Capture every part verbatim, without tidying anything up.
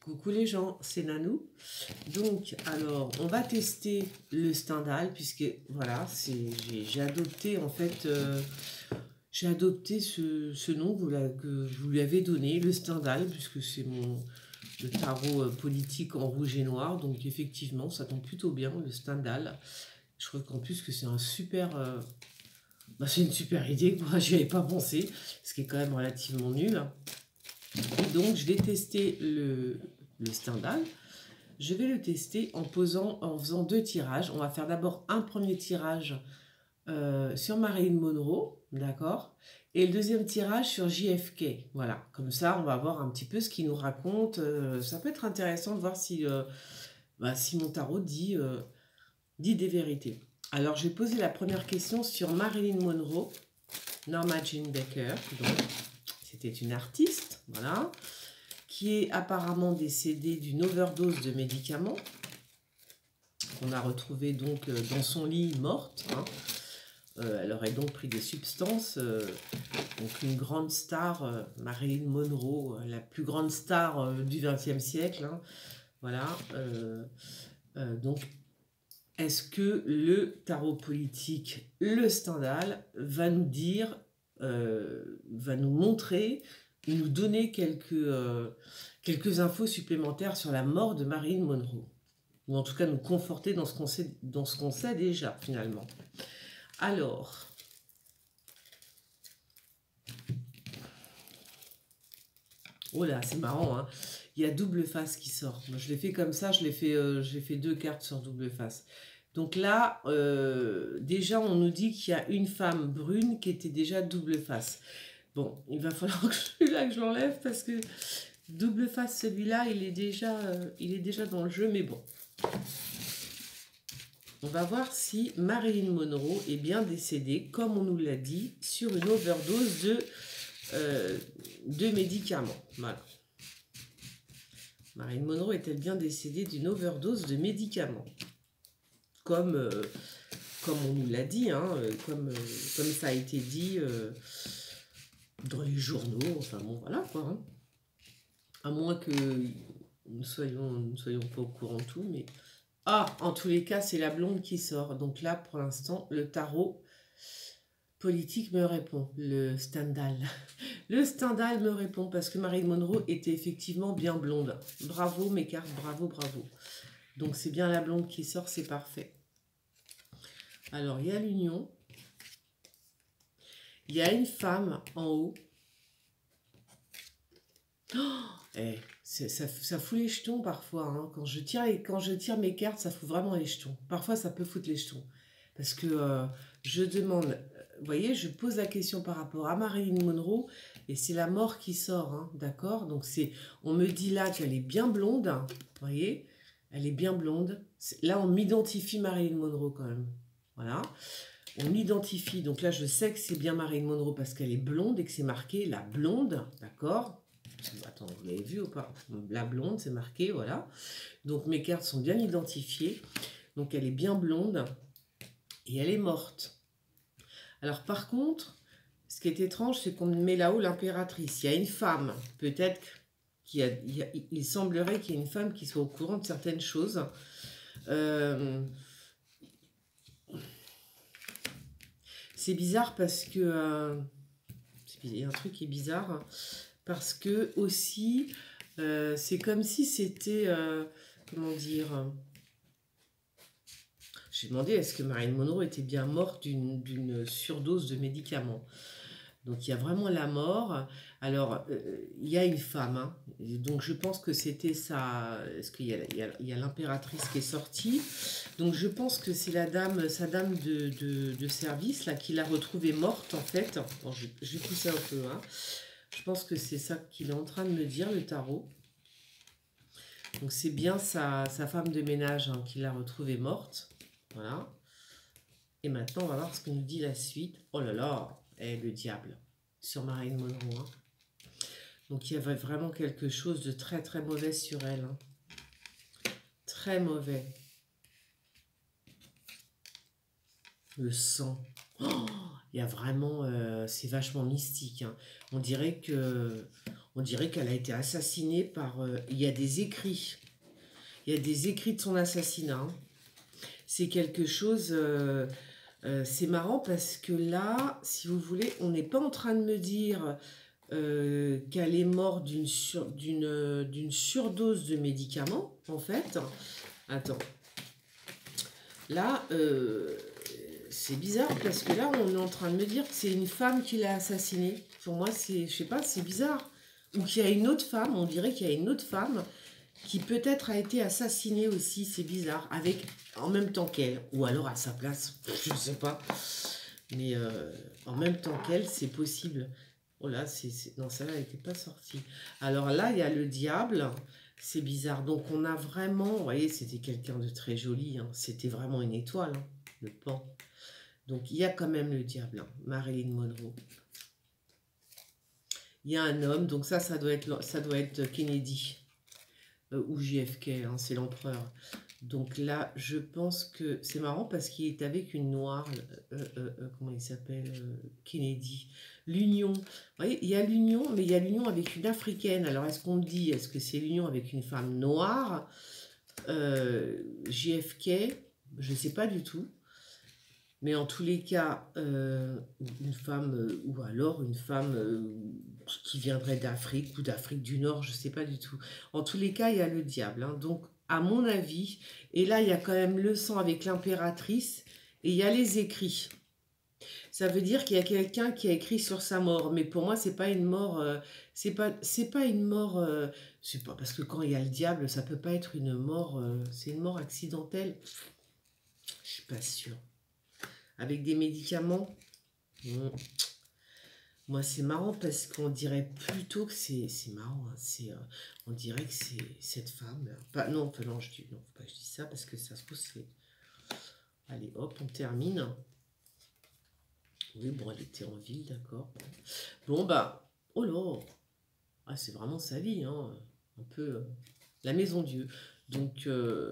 Coucou les gens, c'est Nanou. Donc, alors, on va tester le Stendhal, puisque, voilà, j'ai adopté, en fait, euh, j'ai adopté ce, ce nom que vous, la, que vous lui avez donné, le Stendhal, puisque c'est mon le tarot euh, politique en rouge et noir. Donc, effectivement, ça tombe plutôt bien, le Stendhal. Je crois qu'en plus que c'est un super... Euh, bah, c'est une super idée, quoi. J'y avais pas pensé, ce qui est quand même relativement nul. Et donc, je vais tester le, le Stendhal. Je vais le tester en, posant, en faisant deux tirages. On va faire d'abord un premier tirage euh, sur Marilyn Monroe, d'accord, et le deuxième tirage sur J F K. Voilà, comme ça, on va voir un petit peu ce qu'il nous raconte. Euh, ça peut être intéressant de voir si, euh, bah, si mon tarot dit, euh, dit des vérités. Alors, je vais poser la première question sur Marilyn Monroe, Norma Jean Baker. Donc, c'était une artiste, voilà, qui est apparemment décédée d'une overdose de médicaments, qu'on a retrouvée donc dans son lit morte. Hein. Euh, elle aurait donc pris des substances. Euh, donc une grande star, euh, Marilyn Monroe, la plus grande star euh, du vingtième siècle. Hein. Voilà. Euh, euh, donc, est-ce que le tarot politique, le Stendhal, va nous dire, euh, va nous montrer, nous donner quelques, euh, quelques infos supplémentaires sur la mort de Marilyn Monroe, ou en tout cas nous conforter dans ce qu'on sait, dans ce qu'on sait déjà finalement. Alors, oh là, c'est marrant, hein. Il y a double face qui sort. Moi, je l'ai fait comme ça, je l'ai fait, euh, j'ai fait deux cartes sur double face. Donc là, euh, déjà, on nous dit qu'il y a une femme brune qui était déjà double face. Bon, il va falloir que celui-là que je l'enlève parce que double face, celui-là, il est déjà, euh, il est déjà dans le jeu, mais bon. On va voir si Marilyn Monroe est bien décédée, comme on nous l'a dit, sur une overdose de, euh, de médicaments. Voilà. Marilyn Monroe est-elle bien décédée d'une overdose de médicaments? Comme, euh, comme on nous l'a dit, hein, comme, euh, comme ça a été dit euh, dans les journaux, enfin bon, voilà quoi. Hein. À moins que nous soyons, nous soyons pas au courant de tout, mais... Ah, en tous les cas, c'est la blonde qui sort. Donc là, pour l'instant, le tarot politique me répond, le Stendhal. Le Stendhal me répond parce que Marilyn Monroe était effectivement bien blonde. Bravo mes cartes, bravo, bravo. Donc c'est bien la blonde qui sort, c'est parfait. Alors, il y a l'union. Il y a une femme en haut. Oh, eh, ça, ça fout les jetons parfois. Hein. Quand, je tire les, quand je tire mes cartes, ça fout vraiment les jetons. Parfois, ça peut foutre les jetons. Parce que euh, je demande... Vous voyez, je pose la question par rapport à Marilyn Monroe et c'est la mort qui sort, hein, d'accord? Donc, c'est, on me dit là qu'elle est bien blonde. Vous voyez, elle est bien blonde. Là, on m'identifie Marilyn Monroe quand même. Voilà. On m'identifie. Donc là, je sais que c'est bien Marilyn Monroe parce qu'elle est blonde et que c'est marqué la blonde, d'accord? Attends, vous l'avez vu ou pas? La blonde, c'est marqué, voilà. Donc mes cartes sont bien identifiées. Donc elle est bien blonde et elle est morte. Alors par contre, ce qui est étrange, c'est qu'on met là-haut l'impératrice. Il y a une femme, peut-être qu'il y a, il, y a, il semblerait qu'il y ait une femme qui soit au courant de certaines choses. Euh, c'est bizarre parce que... Euh, il y a un truc qui est bizarre. Parce que aussi, euh, c'est comme si c'était, euh, comment dire, euh, j'ai demandé est-ce que Marilyn Monroe était bien morte d'une surdose de médicaments. Donc il y a vraiment la mort. Alors euh, il y a une femme, hein, donc je pense que c'était ça. Est-ce qu'il y a, il y a, il y a l'impératrice qui est sortie. Donc je pense que c'est la dame, sa dame de, de, de service là qui l'a retrouvée morte en fait. Bon, je, je vais pousser un peu, hein. Je pense que c'est ça qu'il est en train de me dire, le tarot. Donc c'est bien sa, sa femme de ménage hein, qui l'a retrouvée morte. Voilà. Et maintenant, on va voir ce que nous dit la suite. Oh là là, eh, le diable, sur Marilyn Monroe. Hein. Donc il y avait vraiment quelque chose de très très mauvais sur elle. Hein. Très mauvais. Le sang. Oh, il y a vraiment... Euh, c'est vachement mystique. Hein. On dirait que... On dirait qu'elle a été assassinée par... euh, il y a des écrits. Il y a des écrits de son assassinat. Hein. C'est quelque chose... Euh, euh, c'est marrant parce que là, si vous voulez, on n'est pas en train de me dire euh, qu'elle est morte d'une sur, d'une, d'une surdose de médicaments, en fait. Attends. Là, euh, c'est bizarre parce que là, on est en train de me dire que c'est une femme qui l'a assassinée. Pour moi, c'est, je sais pas, c'est bizarre. Ou qu'il y a une autre femme, on dirait qu'il y a une autre femme qui peut-être a été assassinée aussi, c'est bizarre, avec en même temps qu'elle, ou alors à sa place, je ne sais pas. Mais euh, en même temps qu'elle, c'est possible. Oh là, c'est, c'est... non, celle-là n'était pas sortie. Alors là, il y a le diable, c'est bizarre. Donc on a vraiment, vous voyez, c'était quelqu'un de très joli, hein. C'était vraiment une étoile, hein, le pan. Donc il y a quand même le diable, hein, Marilyn Monroe. Il y a un homme, donc ça, ça doit être, ça doit être Kennedy. Euh, ou J F K, hein, c'est l'empereur. Donc là, je pense que c'est marrant parce qu'il est avec une noire, euh, euh, euh, comment il s'appelle, euh, Kennedy. L'union, vous voyez, il y a l'union, mais il y a l'union avec une africaine. Alors, est-ce qu'on me dit, est-ce que c'est l'union avec une femme noire, euh, J F K, je ne sais pas du tout. Mais en tous les cas, euh, une femme, euh, ou alors une femme euh, qui viendrait d'Afrique ou d'Afrique du Nord, je ne sais pas du tout. En tous les cas, il y a le diable. Hein. Donc, à mon avis, et là, il y a quand même le sang avec l'impératrice, et il y a les écrits. Ça veut dire qu'il y a quelqu'un qui a écrit sur sa mort. Mais pour moi, c'est pas une mort... Euh, c'est pas, c'est pas une mort... Euh, c'est pas, parce que quand il y a le diable, ça peut pas être une mort... Euh, c'est une mort accidentelle. Je suis pas sûre. Avec des médicaments, mmh. Moi c'est marrant parce qu'on dirait plutôt que c'est marrant, hein, c'est euh, on dirait que c'est cette femme, pas, non, non, je dis, non, pas je dis ça parce que ça se pose, c'est... Allez, hop, on termine. Oui, bon, elle était en ville, d'accord. Bon, bah, oh là, ah, c'est vraiment sa vie, hein, un peu euh, la maison Dieu. Donc, euh,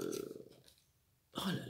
oh là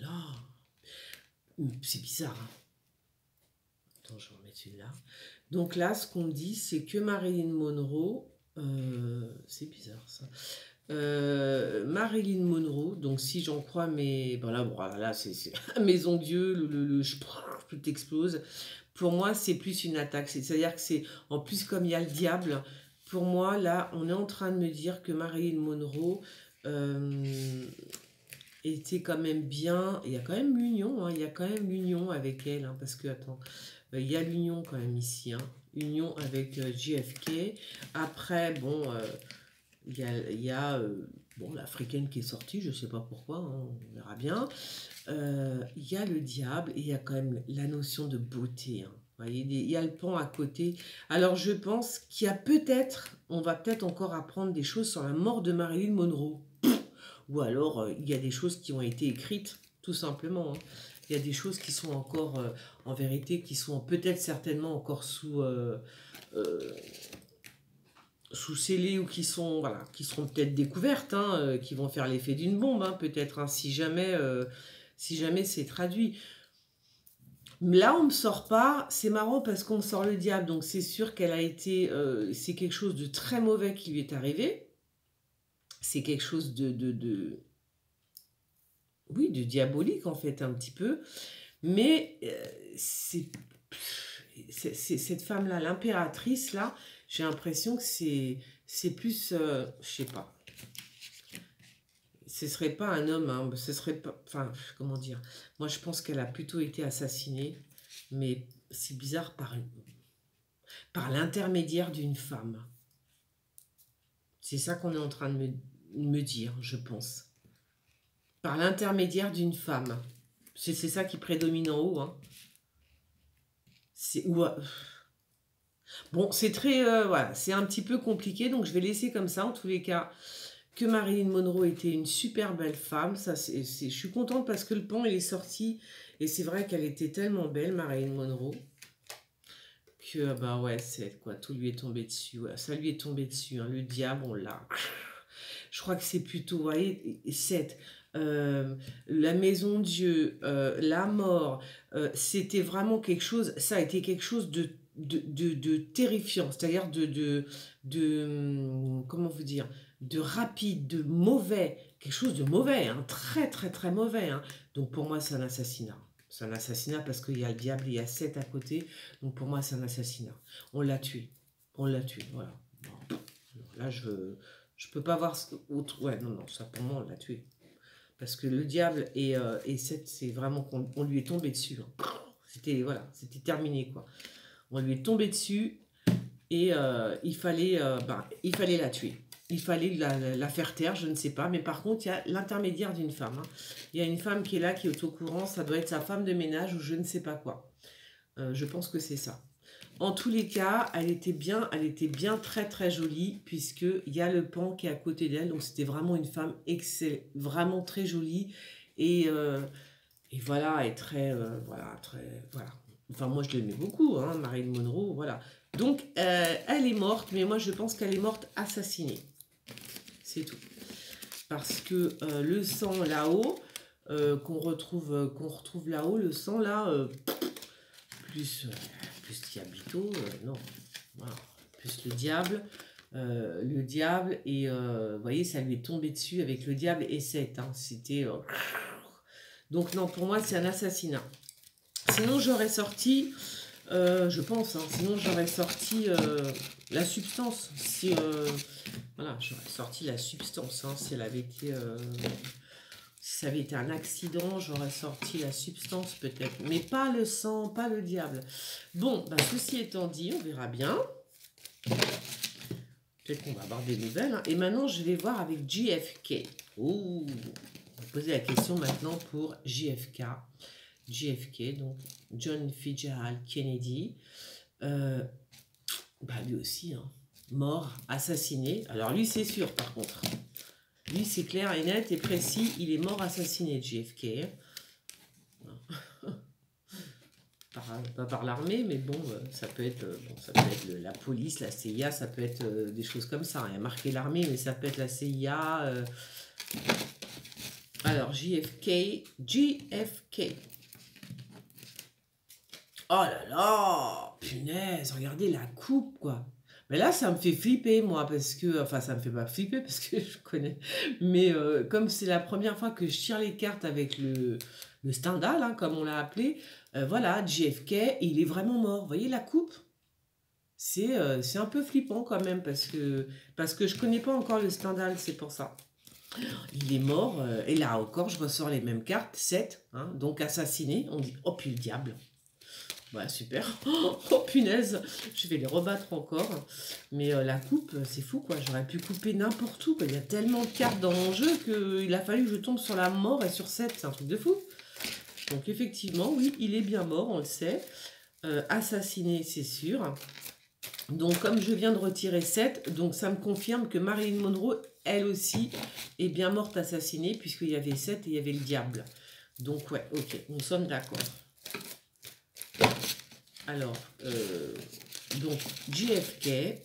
là, c'est bizarre, hein. Attends, je vais en mettre une là. Donc là, ce qu'on dit, c'est que Marilyn Monroe, euh, c'est bizarre ça, euh, Marilyn Monroe, donc si j'en crois, mais bon là, bon, là c'est Maison Dieu, le, le, le tout explose. Pour moi, c'est plus une attaque, c'est-à-dire que c'est, en plus comme il y a le diable, pour moi, là, on est en train de me dire que Marilyn Monroe... Euh, était quand même bien, il y a quand même l'union, hein, il y a quand même l'union avec elle, hein, parce que, attends, euh, il y a l'union quand même ici, hein, union avec euh, J F K, après, bon, euh, il y a, il y a euh, bon, l'africaine qui est sortie, je sais pas pourquoi, hein, on verra bien, euh, il y a le diable, et il y a quand même la notion de beauté, hein. Vous voyez, il y a le pan à côté. Alors, je pense qu'il y a peut-être, on va peut-être encore apprendre des choses sur la mort de Marilyn Monroe. Ou alors, euh, il y a des choses qui ont été écrites, tout simplement. Hein. Il y a des choses qui sont encore, euh, en vérité, qui sont peut-être certainement encore sous, euh, euh, sous scellés ou qui sont, voilà, qui seront peut-être découvertes, hein, euh, qui vont faire l'effet d'une bombe, hein, peut-être, hein, si jamais, euh, si jamais c'est traduit. Là, on ne me sort pas, c'est marrant parce qu'on me sort le diable, donc c'est sûr qu'elle a été, euh, c'est quelque chose de très mauvais qui lui est arrivé. C'est quelque chose de, de, de, oui, de diabolique en fait, un petit peu. Mais euh, c'est, c'est, c'est cette femme-là, l'impératrice, là, j'ai l'impression que c'est, c'est plus, euh, je sais pas. Ce serait pas un homme, hein, ce serait pas, enfin, comment dire. Moi, je pense qu'elle a plutôt été assassinée, mais c'est bizarre par, par l'intermédiaire d'une femme. C'est ça qu'on est en train de me, me dire, je pense. Par l'intermédiaire d'une femme. C'est ça qui prédomine en haut. Hein. C'est ouais. Bon, c'est très... Euh, voilà, c'est un petit peu compliqué, donc je vais laisser comme ça, en tous les cas, que Marilyn Monroe était une super belle femme. Ça, c'est, c'est, je suis contente parce que le pan, il est sorti, et c'est vrai qu'elle était tellement belle, Marilyn Monroe, que, bah ouais, c'est quoi, tout lui est tombé dessus. Ouais, ça lui est tombé dessus, hein, le diable, on l'a... Je crois que c'est plutôt, vous voyez, sept... Euh, la maison Dieu, euh, la mort, euh, c'était vraiment quelque chose, ça a été quelque chose de de, de, de terrifiant, c'est-à-dire de, de, de, comment vous dire, de rapide, de mauvais, quelque chose de mauvais, hein, très très très mauvais. Hein. Donc pour moi, c'est un assassinat. C'est un assassinat parce qu'il y a le diable, il y a sept à côté. Donc pour moi, c'est un assassinat. On l'a tué. On l'a tué, voilà. Bon, là, je je peux pas voir ce- autre. Ouais, non, non, ça pour moi, on l'a tué. Parce que le diable et, euh, et sept, c'est vraiment qu'on on lui est tombé dessus. Hein. C'était voilà, c'était terminé, quoi. On lui est tombé dessus et euh, il, fallait, euh, ben, il fallait la tuer. Il fallait la, la- la faire taire, je ne sais pas. Mais par contre, il y a l'intermédiaire d'une femme. Hein. Il y a une femme qui est là, qui est au courant. Ça doit être sa femme de ménage ou je ne sais pas quoi. Euh, je pense que c'est ça. En tous les cas, elle était bien, elle était bien très très jolie puisque il y a le pan qui est à côté d'elle. Donc c'était vraiment une femme excellente, vraiment très jolie et, euh, et voilà, et très euh, voilà, très voilà. Enfin moi je l'aimais beaucoup, hein, Marilyn Monroe, voilà. Donc euh, elle est morte, mais moi je pense qu'elle est morte assassinée. C'est tout. Parce que euh, le sang là-haut euh, qu'on retrouve euh, qu'on retrouve là-haut, le sang là. Euh, plus, euh, plus Diablito, euh, non, voilà. Plus le diable, euh, le diable, et euh, vous voyez, ça lui est tombé dessus avec le diable et sept, hein, c'était... euh, donc non, pour moi, c'est un assassinat. Sinon, j'aurais sorti, euh, je pense, hein, sinon j'aurais sorti euh, la substance, si... euh, voilà, j'aurais sorti la substance, hein, si elle avait été... euh, si ça avait été un accident, j'aurais sorti la substance peut-être. Mais pas le sang, pas le diable. Bon, bah, ceci étant dit, on verra bien. Peut-être qu'on va avoir des nouvelles. Hein. Et maintenant, je vais voir avec J F K. Ouh, on va poser la question maintenant pour J F K. J F K, donc John Fitzgerald Kennedy. Euh, bah, lui aussi, hein, mort, assassiné. Alors lui, c'est sûr, par contre. Lui, c'est clair et net et précis. Il est mort assassiné, J F K. Par, pas par l'armée, mais bon, euh, ça peut être, euh, bon, ça peut être le- la police, la C I A, ça peut être euh, des choses comme ça. Il y a marqué l'armée, mais ça peut être la C I A. euh. Alors, J F K, J F K. Oh là là, punaise, regardez la coupe, quoi. Mais là, ça me fait flipper, moi, parce que... Enfin, ça me fait pas flipper, parce que je connais. Mais euh, comme c'est la première fois que je tire les cartes avec le, le Stendhal, hein, comme on l'a appelé, euh, voilà, J F K, il est vraiment mort. Vous voyez la coupe? C'est euh, c'est un peu flippant, quand même, parce que, parce que je connais pas encore le Stendhal, c'est pour ça. Il est mort, euh, et là encore, je ressors les mêmes cartes, sept, hein, donc assassiné. On dit, oh, puis le diable. Ouais, super. Oh, oh, punaise, je vais les rebattre encore. Mais euh, la coupe, c'est fou, quoi. J'aurais pu couper n'importe où, quoi. Il y a tellement de cartes dans mon jeu qu'il a fallu que je tombe sur la mort et sur sept. C'est un truc de fou. Donc effectivement, oui, il est bien mort, on le sait. Euh, assassiné, c'est sûr. Donc comme je viens de retirer sept, donc ça me confirme que Marilyn Monroe, elle aussi, est bien morte assassinée, puisqu'il y avait sept et il y avait le diable. Donc ouais, ok, nous sommes d'accord. Alors, euh, donc, J F K.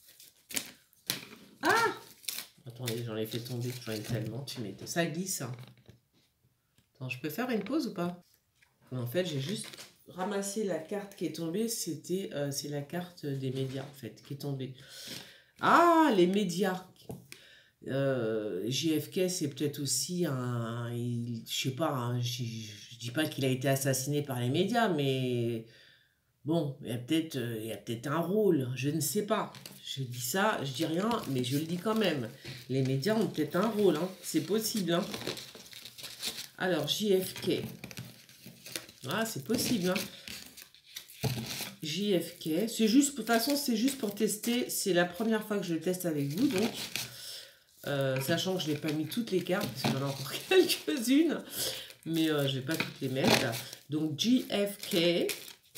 Ah! Attendez, j'en ai fait tomber, j'en ai tellement, tu m'étais. Ça glisse. Hein. Attends, je peux faire une pause ou pas? En fait, j'ai juste ramassé la carte qui est tombée. C'était, euh, c'est la carte des médias, en fait, qui est tombée. Ah, les médias. Euh, J F K, c'est peut-être aussi un... Il, je sais pas, hein, je, je dis pas qu'il a été assassiné par les médias, mais... Bon, il y a peut-être euh, il y a peut-être un rôle, je ne sais pas. Je dis ça, je dis rien, mais je le dis quand même. Les médias ont peut-être un rôle, hein. C'est possible. Hein. Alors, J F K. Ah, c'est possible. Hein. J F K. C'est juste, de toute façon, c'est juste pour tester. C'est la première fois que je le teste avec vous, donc. Euh, sachant que je n'ai pas mis toutes les cartes, parce qu'il y en a encore quelques-unes. Mais euh, je ne vais pas toutes les mettre. Donc, J F K.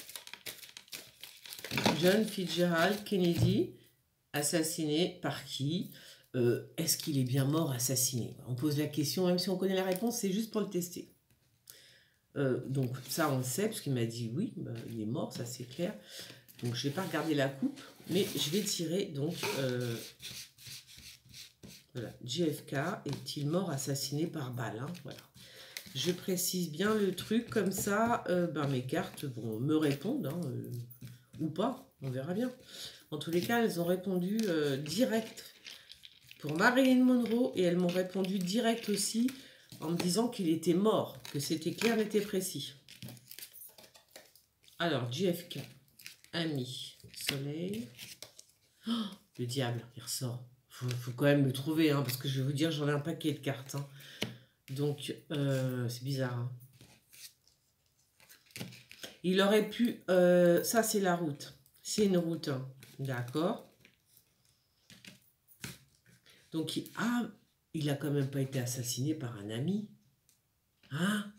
John Fitzgerald Kennedy, assassiné par qui? euh, Est-ce qu'il est bien mort assassiné? On pose la question, même si on connaît la réponse, c'est juste pour le tester. Euh, donc ça, on le sait, parce qu'il m'a dit oui, bah, il est mort, ça c'est clair. Donc je ne vais pas regarder la coupe, mais je vais tirer, donc... Euh, voilà, J F K est-il mort assassiné par balle? Hein, voilà. Je précise bien le truc, comme ça, euh, ben, mes cartes vont me répondre, hein, euh, ou pas, on verra bien. En tous les cas, elles ont répondu euh, direct pour Marilyn Monroe et elles m'ont répondu direct aussi en me disant qu'il était mort, que c'était clair, net et précis. Alors, J F K, ami, soleil. Oh, le diable, il ressort. Faut, faut quand même le trouver, hein, parce que je vais vous dire, j'en ai un paquet de cartes. Hein. Donc, euh, c'est bizarre. Hein. Il aurait pu... Euh, ça, c'est la route. C'est une route. Hein. D'accord. Donc, il, ah, il a quand même pas été assassiné par un ami. Hein?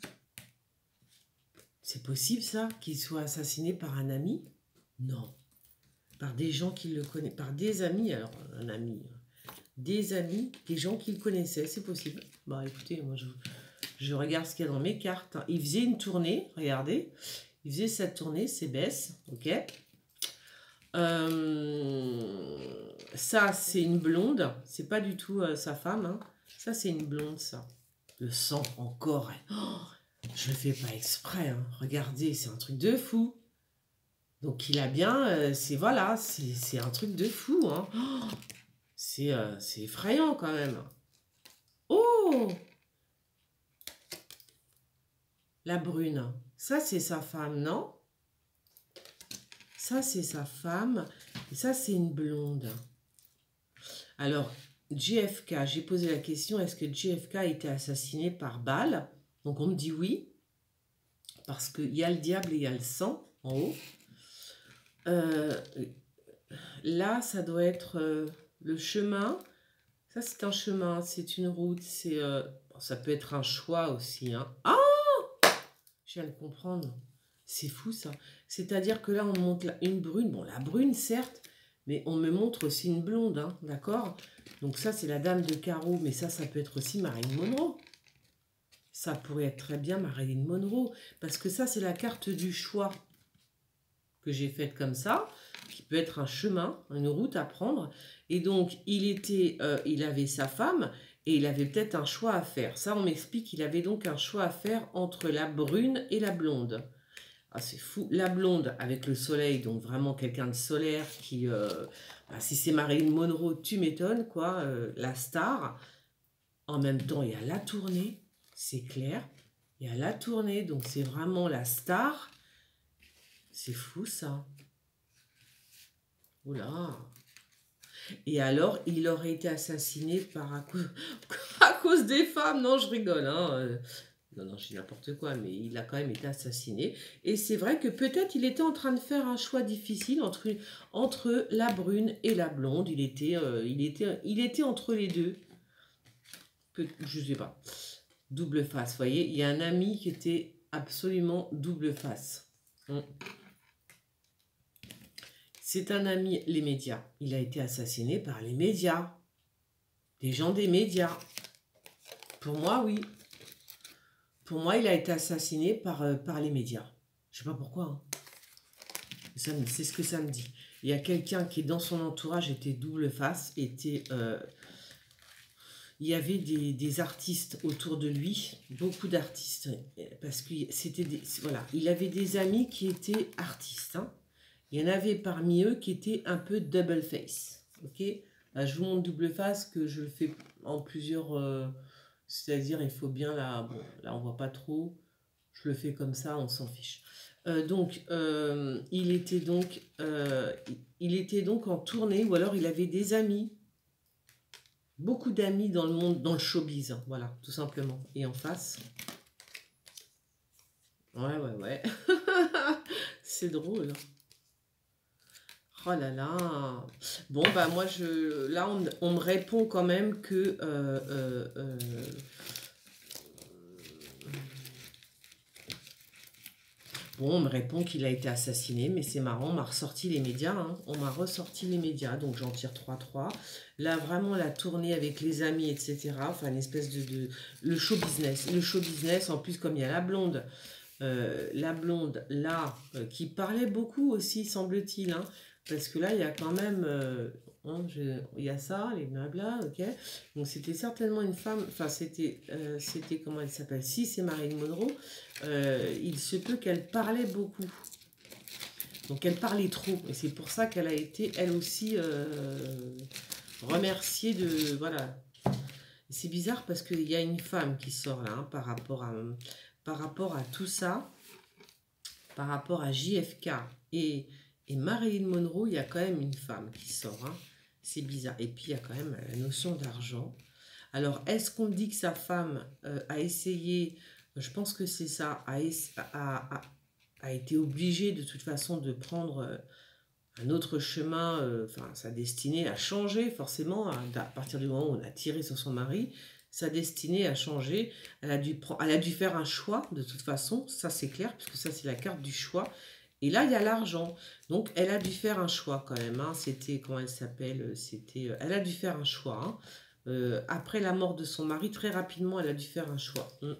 C'est possible, ça, qu'il soit assassiné par un ami? Non. Par des gens qui le connaissent. Par des amis, alors, un ami. Des amis, des gens qu'il connaissait, c'est possible. Bah, écoutez, moi, je, je regarde ce qu'il y a dans mes cartes. Il faisait une tournée, regardez. Il faisait cette tournée, c'est baisse, ok. Euh, ça, c'est une blonde. C'est pas du tout euh, sa femme. Hein. Ça, c'est une blonde, ça. Le sang, encore. Oh, je le fais pas exprès. Hein. Regardez, c'est un truc de fou. Donc, il a bien... Euh, c'est voilà, c'est un truc de fou. Hein. Oh, c'est euh, effrayant, quand même. Oh! La brune. Ça, c'est sa femme, non? Ça, c'est sa femme. Et ça, c'est une blonde. Alors, J F K, j'ai posé la question, est-ce que J F K a été assassiné par balle? Donc, on me dit oui. Parce qu'il y a le diable et il y a le sang en haut. Euh, là, ça doit être euh, le chemin. Ça, c'est un chemin, c'est une route. C'est euh, ça peut être un choix aussi. Hein. Ah! Je viens de comprendre. C'est fou, ça. C'est-à-dire que là, on montre une brune. Bon, la brune, certes, mais on me montre aussi une blonde, hein, d'accord? Donc ça, c'est la dame de carreau, mais ça, ça peut être aussi Marilyn Monroe. Ça pourrait être très bien Marilyn Monroe, parce que ça, c'est la carte du choix que j'ai faite comme ça, qui peut être un chemin, une route à prendre. Et donc, il, était, euh, il avait sa femme, et il avait peut-être un choix à faire. Ça, on m'explique qu'il avait donc un choix à faire entre la brune et la blonde. Ah, c'est fou. La blonde avec le soleil, donc vraiment quelqu'un de solaire qui... Euh, bah, si c'est Marilyn Monroe, tu m'étonnes, quoi. Euh, la star. En même temps, il y a la tournée, c'est clair. Il y a la tournée, donc c'est vraiment la star. C'est fou, ça. Oula. Et alors, il aurait été assassiné par à cause, à cause des femmes. Non, je rigole, hein. Non, non, je dis n'importe quoi, mais il a quand même été assassiné. Et c'est vrai que peut-être il était en train de faire un choix difficile entre, entre la brune et la blonde. Il était, euh, il était, il était entre les deux. Peut, je sais pas. Double face, vous voyez. Il y a un ami qui était absolument double face. Hum. C'est un ami, les médias. Il a été assassiné par les médias. Des gens des médias. Pour moi, oui. Pour moi, il a été assassiné par, euh, par les médias. Je sais pas pourquoi. Hein. C'est ce que ça me dit. Il y a quelqu'un qui, dans son entourage, était double face. Était, euh, il y avait des, des artistes autour de lui. Beaucoup d'artistes. Parce que c'était des... Voilà. Il avait des amis qui étaient artistes. Hein. Il y en avait parmi eux qui étaient un peu double face. Ok. Là, je vous montre double face que je le fais en plusieurs... Euh, c'est-à-dire, il faut bien là... Bon, là, on voit pas trop. Je le fais comme ça, on s'en fiche. Euh, donc, euh, il était donc... Euh, il était donc en tournée, ou alors il avait des amis. Beaucoup d'amis dans le monde, dans le showbiz. Hein, voilà, tout simplement. Et en face... Ouais, ouais, ouais. C'est drôle. Oh là là. Bon, bah moi, je, là, on, on me répond quand même que... Euh, euh, euh, bon, on me répond qu'il a été assassiné, mais c'est marrant, on m'a ressorti les médias. Hein. On m'a ressorti les médias, donc j'en tire trois trois. Là, vraiment, la tournée avec les amis, et cetera. Enfin, une espèce de... de le show business. Le show business, en plus, comme il y a la blonde... Euh, la blonde, là, euh, qui parlait beaucoup aussi, semble-t-il, hein. Parce que là, il y a quand même... Euh, hein, je, il y a ça, les blabla, ok. Donc, c'était certainement une femme... Enfin, c'était... Euh, c'était comment elle s'appelle? Si, c'est Marilyn Monroe. Euh, il se peut qu'elle parlait beaucoup. Donc elle parlait trop. Et c'est pour ça qu'elle a été, elle aussi, euh, remerciée de... Voilà. C'est bizarre parce qu'il y a une femme qui sort là, hein, par, rapport à, par rapport à tout ça, par rapport à J F K et, et Marilyn Monroe, il y a quand même une femme qui sort. Hein. C'est bizarre. Et puis il y a quand même la notion d'argent. Alors, est-ce qu'on dit que sa femme euh, a essayé, je pense que c'est ça, a, a, a, a été obligée de toute façon de prendre euh, un autre chemin, euh, enfin sa destinée a changé forcément, à, à partir du moment où on a tiré sur son mari, sa destinée a changé, elle a dû, prendre, elle a dû faire un choix de toute façon, ça c'est clair, puisque ça c'est la carte du choix. Et là, il y a l'argent. Donc, elle a dû faire un choix quand même. Hein. C'était, comment elle s'appelle, c'était, elle a dû faire un choix. Hein. Euh, après la mort de son mari, très rapidement, elle a dû faire un choix. Hum.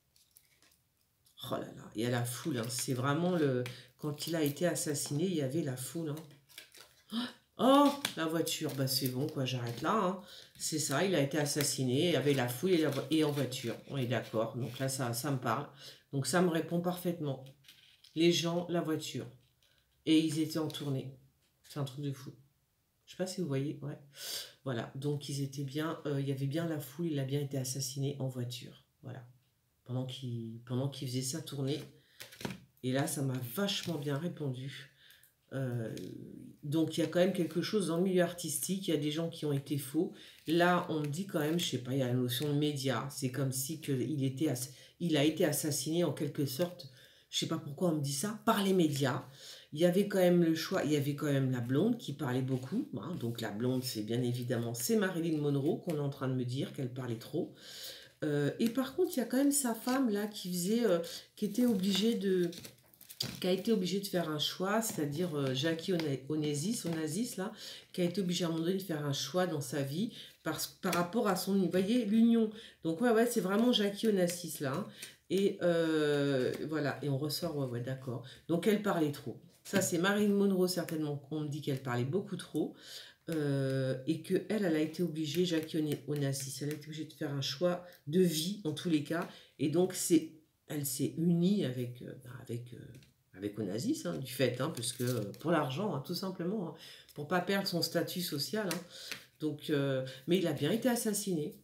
Oh là là, il y a la foule. Hein. C'est vraiment le... Quand il a été assassiné, il y avait la foule. Hein. Oh, la voiture. Bah, c'est bon, quoi, j'arrête là. Hein. C'est ça, il a été assassiné. Il y avait la foule et, la vo... et en voiture. On est d'accord. Donc là, ça, ça me parle. Donc ça me répond parfaitement. Les gens, la voiture. Et ils étaient en tournée. C'est un truc de fou. Je sais pas si vous voyez, ouais. Voilà, donc ils étaient bien, euh, il y avait bien la foule, il a bien été assassiné en voiture. Voilà. Pendant qu'il pendant qu'il faisait sa tournée. Et là, ça m'a vachement bien répondu. Euh, donc il y a quand même quelque chose dans le milieu artistique, il y a des gens qui ont été faux. Là, on me dit quand même, je sais pas, il y a la notion de média. C'est comme si que il, était il a été assassiné en quelque sorte, je sais pas pourquoi on me dit ça, par les médias. Il y avait quand même le choix, il y avait quand même la blonde qui parlait beaucoup. Hein, donc la blonde, c'est bien évidemment, c'est Marilyn Monroe qu'on est en train de me dire qu'elle parlait trop. Euh, et par contre, il y a quand même sa femme là qui faisait, euh, qui était obligée de... qui a été obligée de faire un choix, c'est-à-dire euh, Jackie Onassis, Onassis là, qui a été obligée à un moment donné de faire un choix dans sa vie par, par rapport à son, vous voyez, l'union. Donc ouais, ouais, c'est vraiment Jackie Onassis là. Hein, et euh, voilà, et on ressort, ouais, ouais, d'accord. Donc elle parlait trop. Ça, c'est Marilyn Monroe, certainement, qu'on me dit qu'elle parlait beaucoup trop. Euh, et qu'elle, elle a été obligée, Jackie Onassis, elle a été obligée de faire un choix de vie, en tous les cas. Et donc, c'est, elle s'est unie avec... Euh, avec euh, avec Onassis, hein, du fait, hein, parce que pour l'argent, hein, tout simplement, hein, pour pas perdre son statut social. Hein. Donc, euh, mais il a bien été assassiné.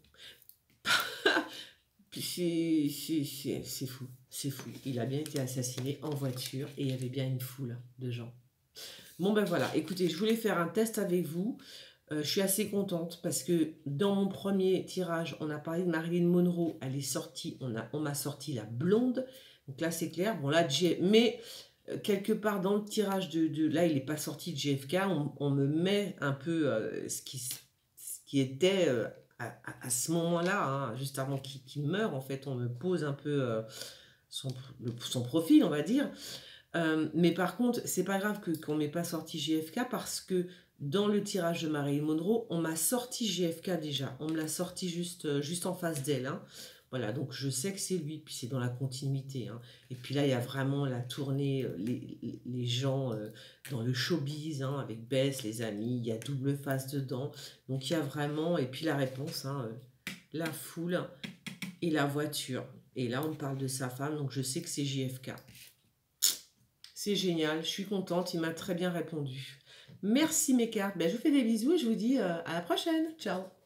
C'est fou, c'est fou. Il a bien été assassiné en voiture et il y avait bien une foule de gens. Bon ben voilà, écoutez, je voulais faire un test avec vous. Euh, je suis assez contente parce que dans mon premier tirage, on a parlé de Marilyn Monroe. Elle est sortie, on a, on m'a sorti la blonde. Donc là, c'est clair. Bon, là, mais euh, quelque part dans le tirage de... de là, il n'est pas sorti de J F K. On, on me met un peu euh, ce, qui, ce qui était euh, à, à, à ce moment-là, hein, juste avant qu'il qu'il meure. En fait, on me pose un peu euh, son, le, son profil, on va dire. Euh, mais par contre, c'est pas grave que qu'on m'ait pas sorti J F K parce que dans le tirage de Marilyn Monroe, on m'a sorti J F K déjà. On me l'a sorti juste, juste en face d'elle. Hein. Voilà, donc je sais que c'est lui, puis c'est dans la continuité. Hein. Et puis là, il y a vraiment la tournée, les, les gens euh, dans le showbiz, hein, avec Bess, les amis, il y a double face dedans. Donc il y a vraiment, et puis la réponse, hein, euh, la foule et la voiture. Et là, on parle de sa femme, donc je sais que c'est J F K. C'est génial, je suis contente, il m'a très bien répondu. Merci mes cartes, ben, je vous fais des bisous et je vous dis euh, à la prochaine. Ciao.